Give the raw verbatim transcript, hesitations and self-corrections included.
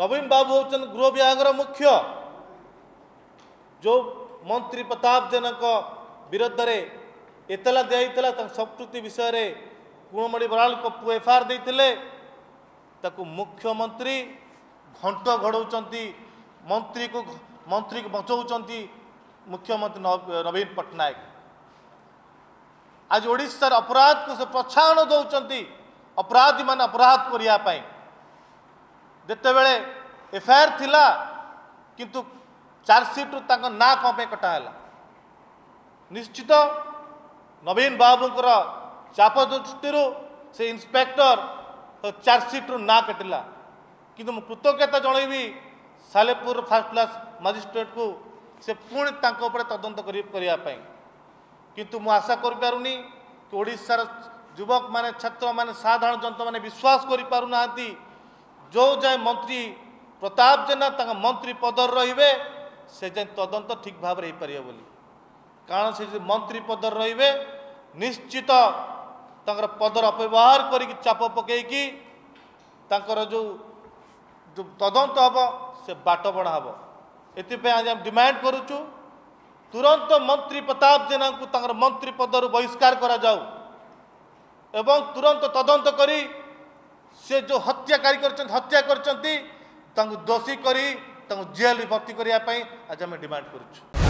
नवीन बाबू होचन गृह विभाग मुख्य जो मंत्री प्रताप जेना विरोध में एतला दिया संस्कृति विषय में गुणमणि बराल को पुआ एफआईआर देते ताकू मुख्यमंत्री घंट घोड़ौंती मंत्री को मंत्री को बचाऊँच मुख्यमंत्री नवीन पट्टनायक आज ओडिशार अपराध को से प्रोत्साहन दौरान अपराधी मान अपराध करने जिते बड़े एफआईआर थिला किंतु चार्जसीट ना कौन पे कटाला निश्चित नवीन बाबूर चाप दृष्टि से इंस्पेक्टर चार्जसीट ना कटिला किंतु मुझे कृतज्ञता जनइबी सालेपुर फास्ट क्लास मजिस्ट्रेट को से पुणी तदंत करने किंतु मु आशा कर पारुनी कि ओडिशार युवक माने छात्र माने साधारण जनता माने विश्वास करि पारुना जो जाए मंत्री प्रताप जेना तंग मंत्री पदर रहिबे से जाए तदंत ठीक भाव रे परियो बोली कारण से मंत्री पदर रहिबे निश्चित तंगर पदर अपव्यवहार करिक चाप पकेकी तंकर जो जो तदंत हम से बाट बड़ा हम एति आज हम डिमांड करूचु तुरंत मंत्री प्रताप जेना को तंगर मंत्री पदर बहिष्कार करा जाऊ एवं तुरंत तदंत करी से जो हत्याकारी कर हत्या कर दोषी करी जेल भर्ती करने आज आम डिमांड करुचु।